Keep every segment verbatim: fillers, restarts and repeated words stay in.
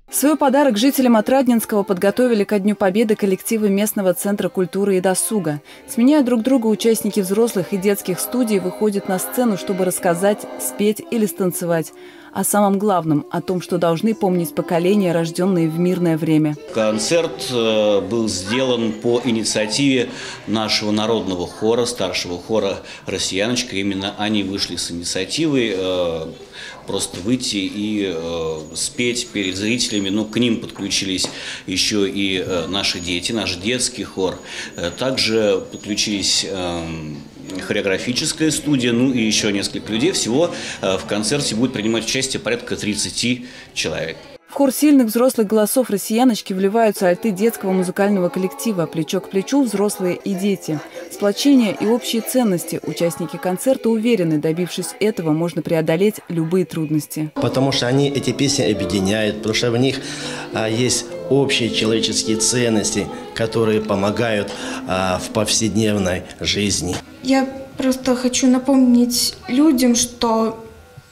Свой подарок жителям Отрадненского подготовили ко Дню Победы коллективы местного центра культуры и досуга. Сменяя друг друга, участники взрослых и детских студий выходят на сцену, чтобы рассказать, спеть или станцевать. О самом главном – о том, что должны помнить поколения, рожденные в мирное время. Концерт был сделан по инициативе нашего народного хора, старшего хора «Россияночка». Именно они вышли с инициативой просто выйти и спеть перед зрителями. Но к ним подключились еще и наши дети, наш детский хор. Также подключились хореографическая студия, ну и еще несколько людей. Всего в концерте будет принимать участие порядка тридцати человек. В хор сильных взрослых голосов «Россияночки» вливаются альты детского музыкального коллектива. Плечо к плечу взрослые и дети. Сплочение и общие ценности. Участники концерта уверены, добившись этого, можно преодолеть любые трудности. Потому что они эти песни объединяют, потому что в них а, есть общие человеческие ценности, которые помогают а, в повседневной жизни. Я просто хочу напомнить людям, что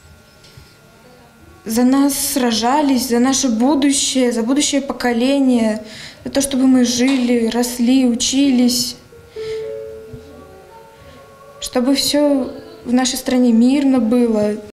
за нас сражались, за наше будущее, за будущее поколение, за то, чтобы мы жили, росли, учились, чтобы все в нашей стране мирно было.